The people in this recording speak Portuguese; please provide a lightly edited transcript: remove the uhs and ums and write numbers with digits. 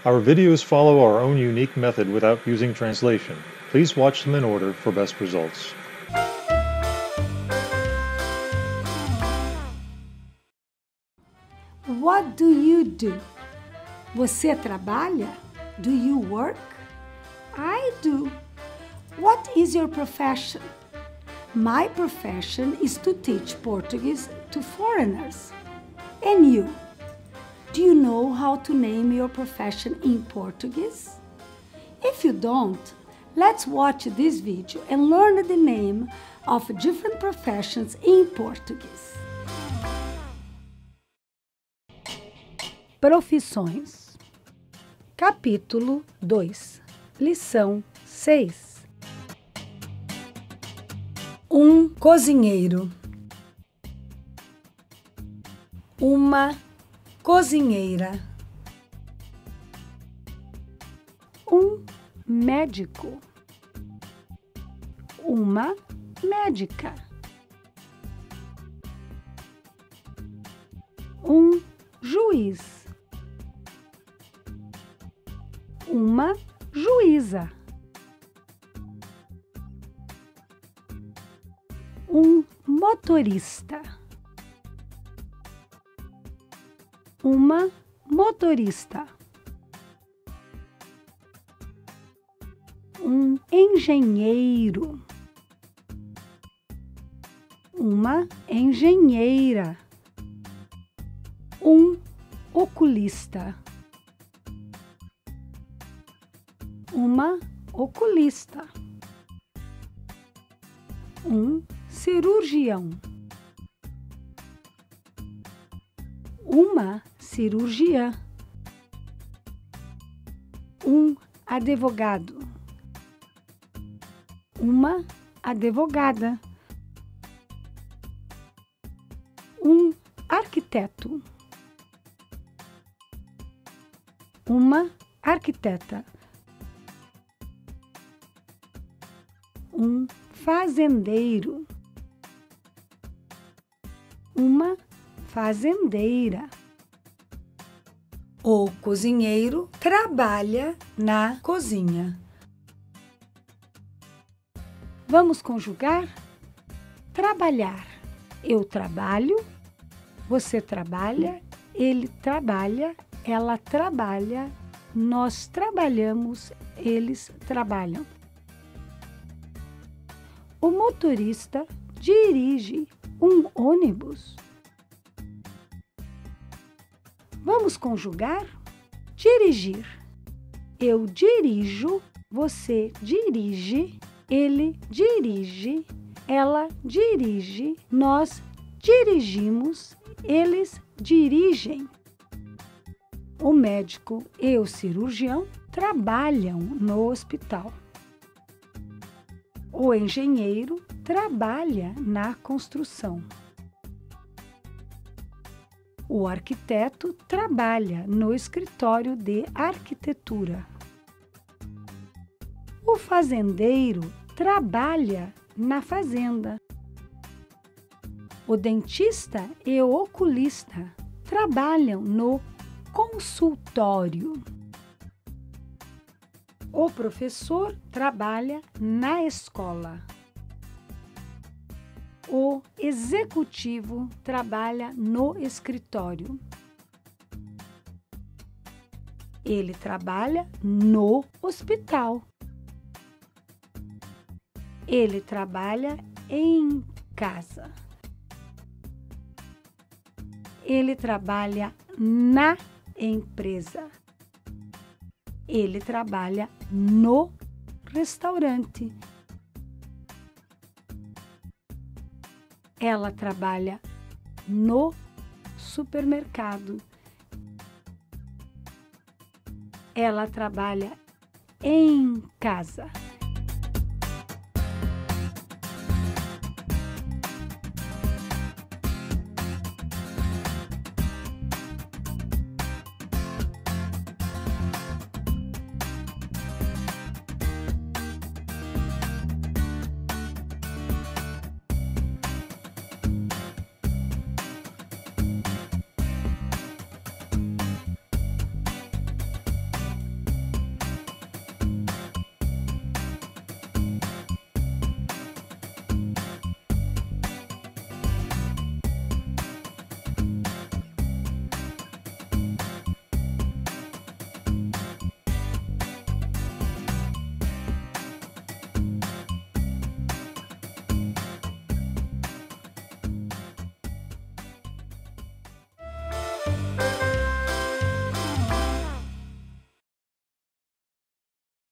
Our videos follow our own unique method without using translation. Please watch them in order for best results. What do you do? Você trabalha? Do you work? I do. What is your profession? My profession is to teach Portuguese to foreigners. And you? Do you know how to name your profession in Portuguese? If you don't, let's watch this video and learn the name of different professions in Portuguese. Profissões. Capítulo 2. Lição 6. Um cozinheiro. Uma cozinheira. Um médico. Uma médica. Um juiz. Uma juíza. Um motorista. Uma motorista. Um engenheiro. Uma engenheira. Um oculista. Uma oculista. Um cirurgião. Uma cirurgiã. Um advogado. Uma advogada. Um arquiteto. Uma arquiteta. Um fazendeiro. Uma fazendeira. O cozinheiro trabalha na cozinha. Vamos conjugar? Trabalhar. Eu trabalho, você trabalha, ele trabalha, ela trabalha, nós trabalhamos, eles trabalham. O motorista dirige um ônibus. Vamos conjugar? Dirigir. Eu dirijo, você dirige, ele dirige, ela dirige, nós dirigimos, eles dirigem. O médico e o cirurgião trabalham no hospital. O engenheiro trabalha na construção. O arquiteto trabalha no escritório de arquitetura. O fazendeiro trabalha na fazenda. O dentista e o oculista trabalham no consultório. O professor trabalha na escola. O executivo trabalha no escritório. Ele trabalha no hospital. Ele trabalha em casa. Ele trabalha na empresa. Ele trabalha no restaurante. Ela trabalha no supermercado. Ela trabalha em casa.